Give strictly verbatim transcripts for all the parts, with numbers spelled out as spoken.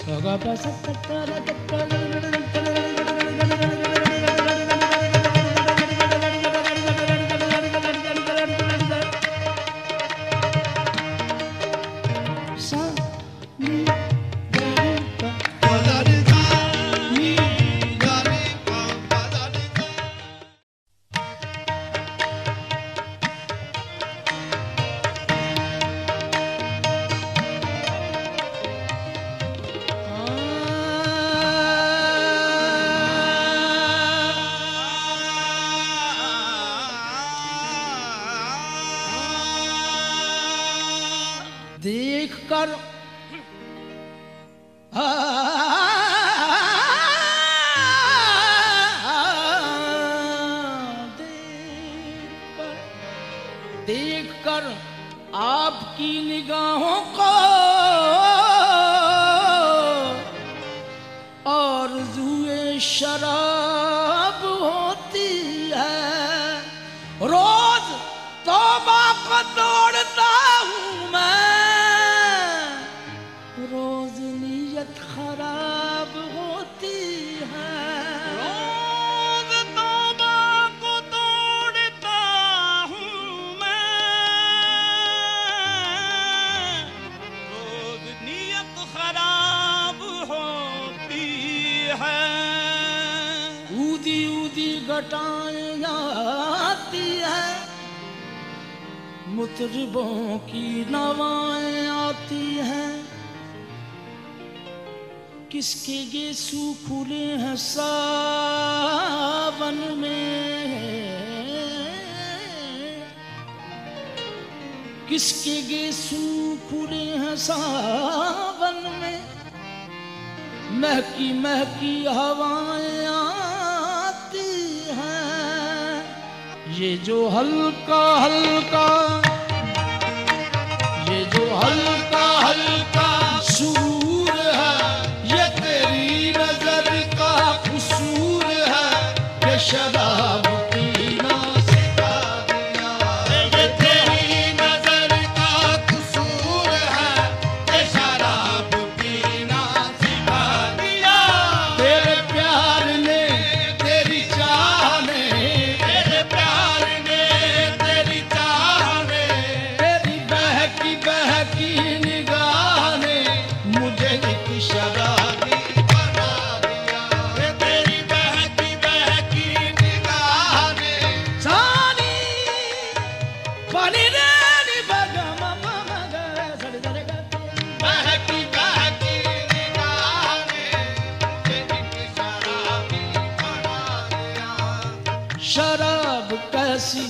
देख कर देख कर आपकी निगाहों को आरज़ुए शराब होती है। रोज तौबा को दौड़ता हूँ मैं, रोज नीयत खराब होती है। रोज तौबा को दौड़ता हूँ मैं, रोज नीयत खराब होती है। ऊदी ऊदी घटाएं आती है, मुतरिबों की नवाएं आती हैं। किसके गेसू खुले हैं सावन में, किसके गेसू खुले हैं सावन में। महकी महकी हवाएं आती हैं, ये जो हल्का हल्का ये जो हल्का हल्का सूर है, ये तेरी नजर का कसूर है। ये शराब पीना सिखा दिया, ये तेरी नजर का कसूर है। ये शराब पीना सिखा दिया, तेरे प्यार ने तेरी चाह ने, तेरे प्यार ने तेरी चाह ने, तेरी बहकी बहकी निगाह ने मुझे एक शराबी बना दिया। ये तेरी बहकी बहकी निगाह ने, सानी पानी रे नी बगा ममा मगा सड़ सड़ गाते। बहकी बहकी निगाह ने तेरी शराबी बना दिया। शराब कैसी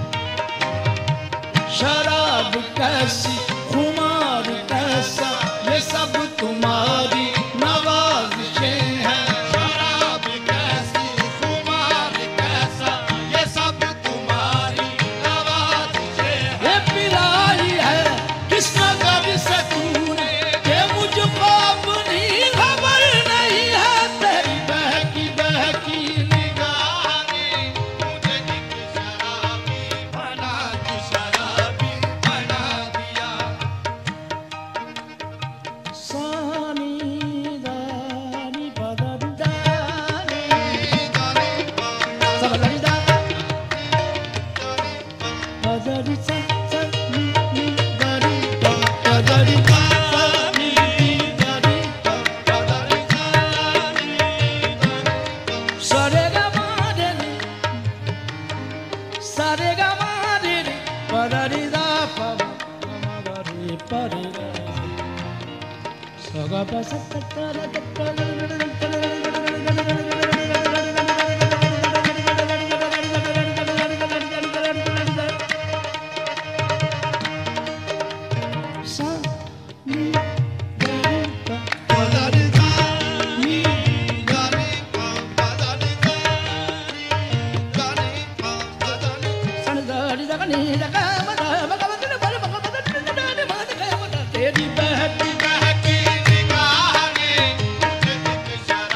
शराब कैसी खुमार कैसा, ये सब तुम्हारी नवाज़िशें हैं। शराब कैसी खुमार कैसा, ये सब तुम्हारी नवाज़िशें हैं। ये पिलाई है किस नगर से तूने, ये मुझको अपनी खबर नहीं है। तेरी बहकी बहकी निगाह ने मुझे एक शराबी बना दी, शराबी बना दिया। सानी दानी बदन दानी जाने सब लड़ी दा बदरी सा सा नी नी गरी दा बदरी सा सा नी नी गरी दा सारे गा मारे नी सारे गा मारे नी बदरी दा पा मा गरी परे गा सगा पा सा ता ता रा ता ता रा रा रा ता रा रा रा रा रा रा रा। तेरी बहकी बहकी निगाह ने मुझे एक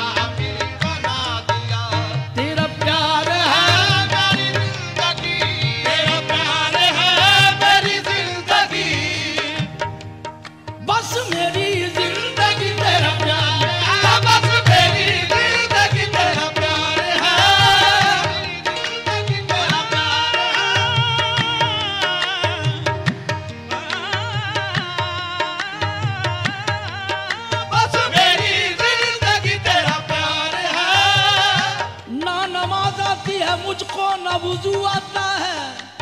मुझको न वुजू आता है,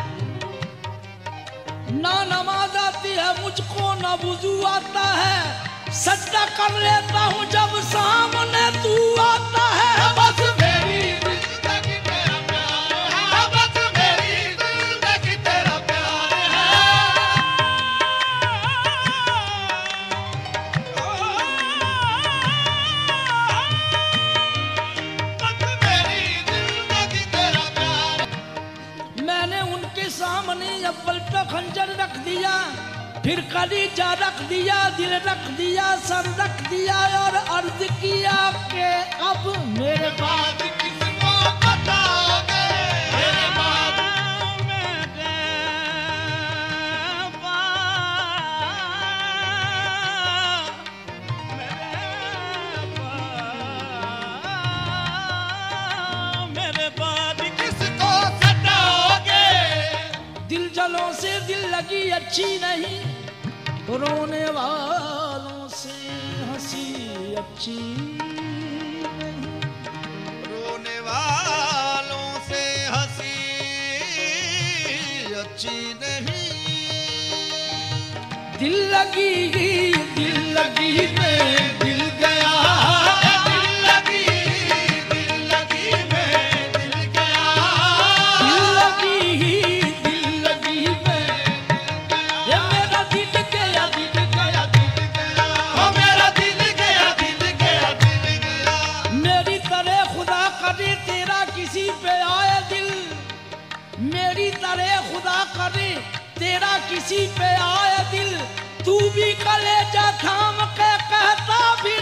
ना नमाज आती है मुझको न वुजू आता है, सजदा कर लेता हूँ जब सामने तू आता है। बस मेरी जिंदगी तेरा प्यार है, बस मेरी जिंदगी तेरा प्यार है। बस मेरी जिंदगी तेरा प्यार। मैंने उनके सामने अव्वल पे खंजर रख दिया, फिर कलीजा रख दिया, दिल रख दिया, सर रख दिया और अर्ज किया कि अब मेरे बाद किसको बताओगे, मेरे बाद मेरे बाद मेरे बाद किसको सताओगे। दिल जलों से दिल लगी अच्छी नहीं, रोने वालों से हंसी अच्छी नहीं। रोने वालों से हंसी अच्छी नहीं। दिल लगी दिल लगी में दिल गया, दिल लगी दिल लगी में दिल गया। दिल लगी दिल लगी में ये मेरा दिल गया दिल गया दिल गया। ओ मेरा दिल गया दिल गया दिल गया। मेरी तरह खुदा करे तेरा किसी पे आए दिल, मेरी तरह खुदा करे तेरा किसी पे आए दिल, तू भी कलेजा थाम के कहता भी